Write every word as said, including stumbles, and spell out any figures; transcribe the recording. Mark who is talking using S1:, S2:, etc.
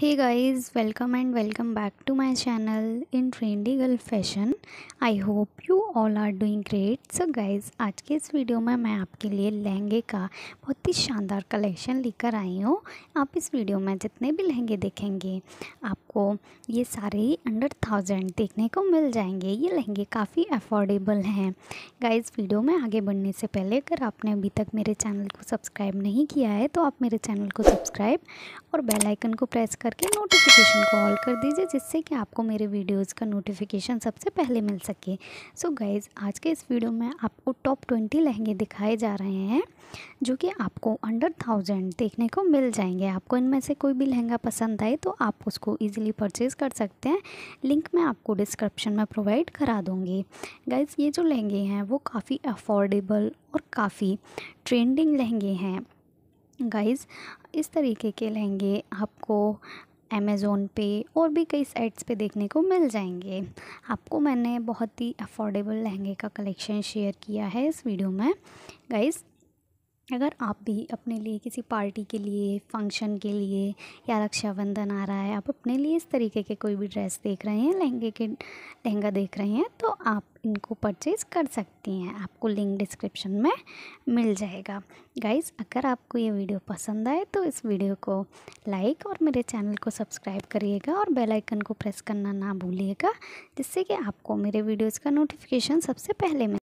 S1: Hey guys, welcome and welcome back to my channel in Trendy Girl Fashion. I hope you all are doing great. So guys, आज के इस video में मैं आपके लिए लहंगे का बहुत ही शानदार कलेक्शन लेकर आई हूँ। आप इस वीडियो में जितने भी लहंगे देखेंगे आपको ये सारे ही अंडर थाउजेंड देखने को मिल जाएंगे। ये लहंगे काफ़ी अफोर्डेबल हैं। गाइस, वीडियो में आगे बढ़ने से पहले अगर आपने अभी तक मेरे चैनल को सब्सक्राइब नहीं किया है तो आप मेरे चैनल को सब्सक्राइब और बेल आइकन को प्रेस करके नोटिफिकेशन को ऑल कर दीजिए, जिससे कि आपको मेरे वीडियोस का नोटिफिकेशन सबसे पहले मिल सके। सो so गाइज़, आज के इस वीडियो में आपको टॉप ट्वेंटी लहंगे दिखाए जा रहे हैं जो कि आपको अंडर थाउजेंड देखने को मिल जाएंगे। आपको इनमें से कोई भी लहंगा पसंद आए तो आप उसको ईजिली परचेज़ कर सकते हैं। लिंक मैं आपको डिस्क्रिप्शन में प्रोवाइड करा दूँगी। गाइज़, ये जो लहंगे हैं वो काफ़ी अफोर्डेबल और काफ़ी ट्रेंडिंग लहंगे हैं। गाइज़, इस तरीके के लहंगे आपको अमेज़ोन पे और भी कई साइट्स पे देखने को मिल जाएंगे। आपको मैंने बहुत ही अफोर्डेबल लहंगे का कलेक्शन शेयर किया है इस वीडियो में। गाइज़, अगर आप भी अपने लिए किसी पार्टी के लिए, फंक्शन के लिए या रक्षाबंधन आ रहा है, आप अपने लिए इस तरीके के कोई भी ड्रेस देख रहे हैं, लहंगे के लहंगा देख रहे हैं, तो आप इनको परचेज़ कर सकती हैं। आपको लिंक डिस्क्रिप्शन में मिल जाएगा। गाइज़, अगर आपको ये वीडियो पसंद आए तो इस वीडियो को लाइक और मेरे चैनल को सब्सक्राइब करिएगा और बेल आइकन को प्रेस करना ना भूलिएगा, जिससे कि आपको मेरे वीडियोज़ का नोटिफिकेशन सबसे पहले मिले।